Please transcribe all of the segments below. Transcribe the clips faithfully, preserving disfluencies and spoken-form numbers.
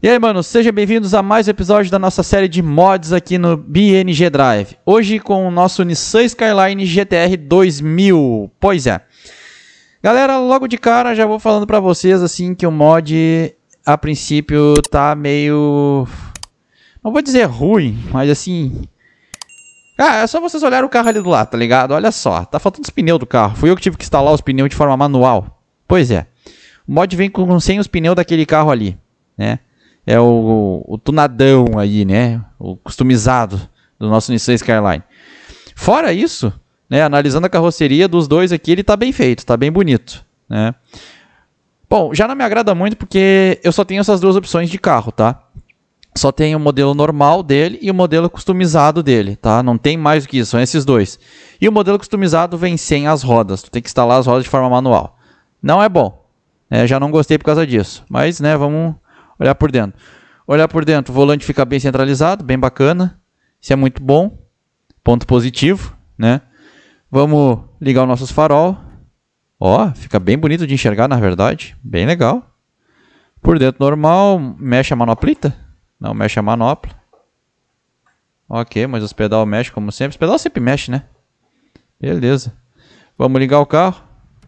E aí, mano, sejam bem-vindos a mais um episódio da nossa série de mods aqui no B N G Drive. Hoje com o nosso Nissan Skyline G T R dois mil. Pois é. Galera, logo de cara já vou falando pra vocês assim que o mod a princípio tá meio... não vou dizer ruim, mas assim... Ah, é só vocês olharem o carro ali do lado, tá ligado? Olha só, tá faltando os pneus do carro. Fui eu que tive que instalar os pneus de forma manual. Pois é. O mod vem com, sem os pneus daquele carro ali, né? É o, o tunadão aí, né? O customizado do nosso Nissan Skyline. Fora isso, né? Analisando a carroceria dos dois aqui, ele tá bem feito, tá bem bonito, né? Bom, já não me agrada muito porque eu só tenho essas duas opções de carro, tá? Só tem o modelo normal dele e o modelo customizado dele, tá? Não tem mais do que isso, são esses dois. E o modelo customizado vem sem as rodas, tu tem que instalar as rodas de forma manual. Não é bom, né? Já não gostei por causa disso, mas, né, vamos... olhar por dentro. Olhar por dentro, o volante fica bem centralizado, bem bacana. Isso é muito bom. Ponto positivo, né? Vamos ligar os nossos farol. Ó, fica bem bonito de enxergar, na verdade. Bem legal. Por dentro normal, mexe a manoplita? Não, mexe a manopla. Ok, mas os pedal mexem como sempre. Os pedal sempre mexe, né? Beleza. Vamos ligar o carro.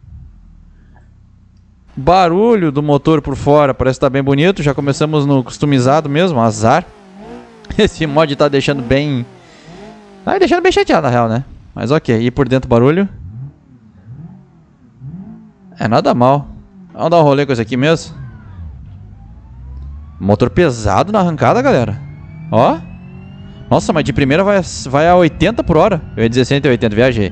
Barulho do motor por fora, parece que tá bem bonito. Já começamos no customizado mesmo, azar. Esse mod tá deixando bem... tá deixando bem chateado na real, né? Mas ok, e por dentro barulho? É, nada mal. Vamos dar um rolê com esse aqui mesmo. Motor pesado na arrancada, galera. Ó. Nossa, mas de primeira vai, vai a oitenta por hora. Eu ia dizer cento e oitenta, viajei.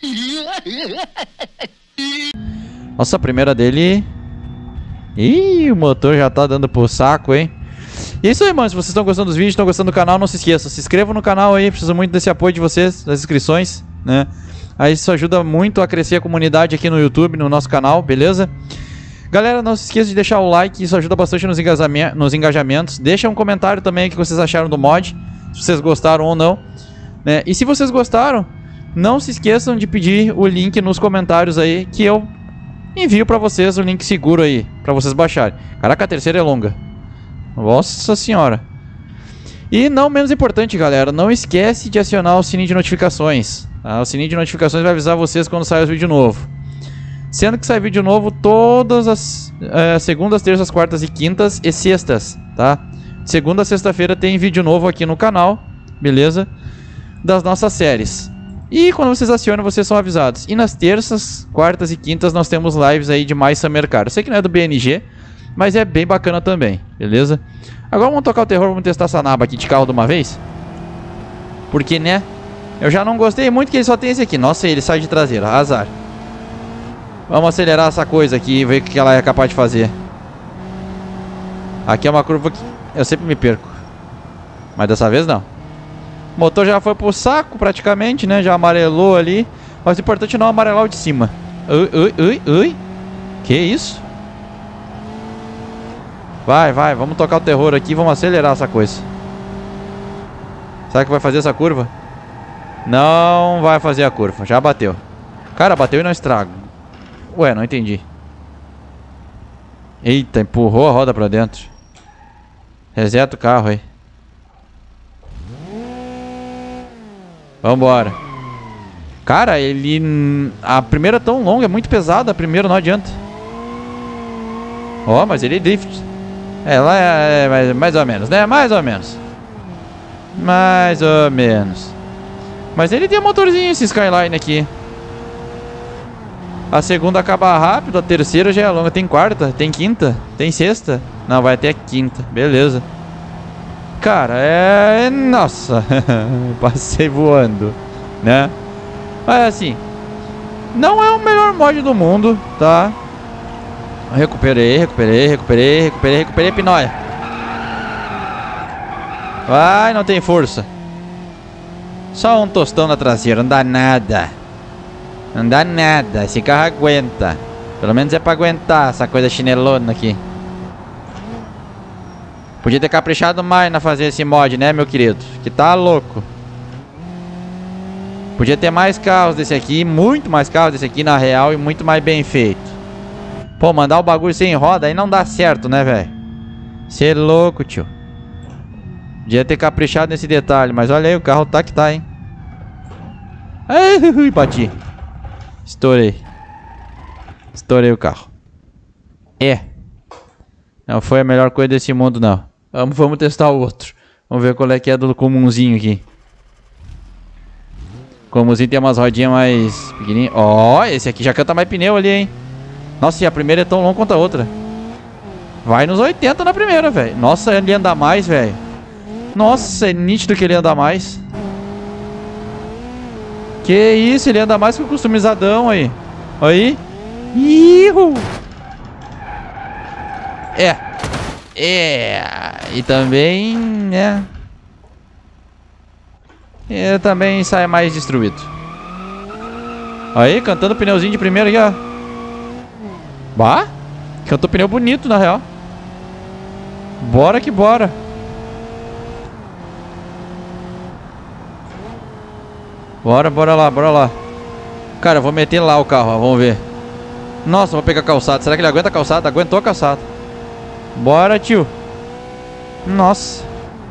Nossa, a primeira dele... Ih, o motor já tá dando pro saco, hein? E é isso aí, mano. Se vocês estão gostando dos vídeos, estão gostando do canal, não se esqueçam. Se inscrevam no canal aí, preciso muito desse apoio de vocês, das inscrições, né? Aí isso ajuda muito a crescer a comunidade aqui no YouTube, no nosso canal, beleza? Galera, não se esqueça de deixar o like, isso ajuda bastante nos, engajamentos, nos engajamentos. Deixa um comentário também o que vocês acharam do mod, se vocês gostaram ou não, né? E se vocês gostaram, não se esqueçam de pedir o link nos comentários aí, que eu... envio pra vocês o link seguro aí, pra vocês baixarem. Caraca, a terceira é longa. Nossa senhora. E não menos importante, galera, não esquece de acionar o sininho de notificações, tá? O sininho de notificações vai avisar vocês quando sair o vídeo novo. Sendo que sai vídeo novo todas as é, segundas, terças, quartas e quintas e sextas, tá? Segunda a sexta-feira tem vídeo novo aqui no canal, beleza? Das nossas séries. E quando vocês acionam, vocês são avisados. E nas terças, quartas e quintas nós temos lives aí de mais Summer Car. Eu sei que não é do B N G, mas é bem bacana também, beleza? Agora vamos tocar o terror, vamos testar essa naba aqui de carro de uma vez. Porque, né? Eu já não gostei muito que ele só tem esse aqui. Nossa, ele sai de traseira, azar. Vamos acelerar essa coisa aqui e ver o que ela é capaz de fazer. Aqui é uma curva que eu sempre me perco. Mas dessa vez não. O motor já foi pro saco praticamente, né? Já amarelou ali. Mas o importante é não amarelar o de cima. Ui, ui, ui, ui. Que isso? Vai, vai. Vamos tocar o terror aqui. Vamos acelerar essa coisa. Será que vai fazer essa curva? Não vai fazer a curva. Já bateu. Cara, bateu e não estraga. Ué, não entendi. Eita, empurrou a roda pra dentro. Reseta o carro aí. Vambora. Cara, ele... a primeira é tão longa, é muito pesada. A primeira não adianta. Ó, oh, mas ele drift. Ela é, é mais, mais ou menos, né? Mais ou menos. Mais ou menos. Mas ele tem um motorzinho, esse Skyline aqui. A segunda acaba rápido, a terceira já é longa. Tem quarta, tem quinta, tem sexta. Não, vai até quinta, beleza. Cara, é... nossa. Passei voando, né? Mas assim, não é o melhor mod do mundo, tá? Recuperei, recuperei, recuperei, recuperei, recuperei a pinóia. Vai, não tem força. Só um tostão na traseira, não dá nada. Não dá nada, esse carro aguenta. Pelo menos é pra aguentar essa coisa chinelona aqui. Podia ter caprichado mais na fazer esse mod, né, meu querido? Que tá louco. Podia ter mais carros desse aqui, muito mais carros desse aqui na real e muito mais bem feito. Pô, mandar o bagulho sem roda aí não dá certo, né, velho? Você é louco, tio. Podia ter caprichado nesse detalhe, mas olha aí, o carro tá que tá, hein. Ai, bati. Estourei. Estourei o carro. É. Não foi a melhor coisa desse mundo, não. Vamos, vamos testar o outro. Vamos ver qual é que é do comunzinho aqui. O comunzinho tem umas rodinhas mais pequenininhas. Ó, oh, esse aqui já canta mais pneu ali, hein. Nossa, e a primeira é tão longa quanto a outra. Vai nos oitenta na primeira, velho. Nossa, ele anda mais, velho. Nossa, é nítido que ele anda mais. Que isso, ele anda mais que o customizadão aí. Aí. Ihu. É. É. E também, né? E também sai mais destruído. Aí, cantando pneuzinho de primeira aqui, ó. Bah. Cantou pneu bonito, na real. Bora que bora. Bora, bora lá, bora lá. Cara, eu vou meter lá o carro, ó, vamos ver. Nossa, vou pegar a calçada. Será que ele aguenta a calçada? Aguentou a calçada. Bora, tio. Nossa.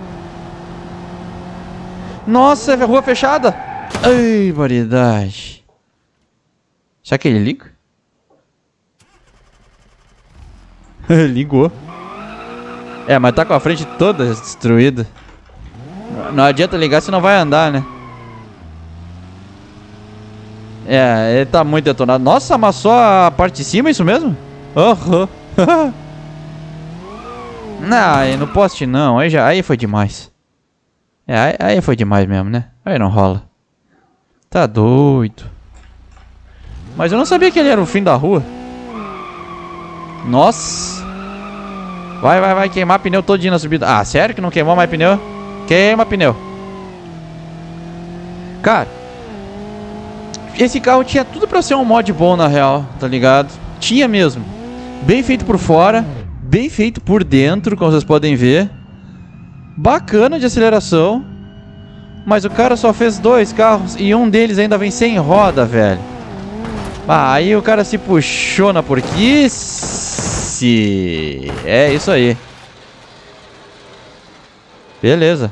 Nossa, é rua fechada. Ai, variedade. Será que ele liga? Ligou. É, mas tá com a frente toda destruída. Não adianta ligar se não vai andar, né? É, ele tá muito detonado. Nossa, amassou a parte de cima, isso mesmo? Aham. Uhum. Não, no poste não. Aí, já, aí foi demais. É, aí, aí foi demais mesmo, né? Aí não rola. Tá doido. Mas eu não sabia que ele era o fim da rua. Nossa. Vai, vai, vai queimar pneu todinho na subida. Ah, sério que não queimou mais pneu? Queima pneu. Cara, esse carro tinha tudo pra ser um mod bom na real, tá ligado? Tinha mesmo. Bem feito por fora, bem feito por dentro, como vocês podem ver. Bacana de aceleração. Mas o cara só fez dois carros e um deles ainda vem sem roda, velho. Ah, aí o cara se puxou na porquice. É isso aí. Beleza.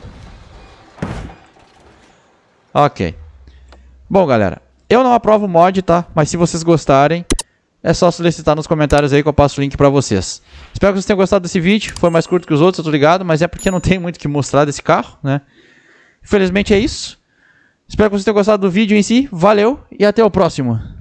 Ok. Bom, galera, eu não aprovo o mod, tá? Mas se vocês gostarem, é só solicitar nos comentários aí que eu passo o link pra vocês. Espero que vocês tenham gostado desse vídeo. Foi mais curto que os outros, eu tô ligado, mas é porque não tem muito o que mostrar desse carro, né? Infelizmente é isso. Espero que vocês tenham gostado do vídeo em si. Valeu e até o próximo.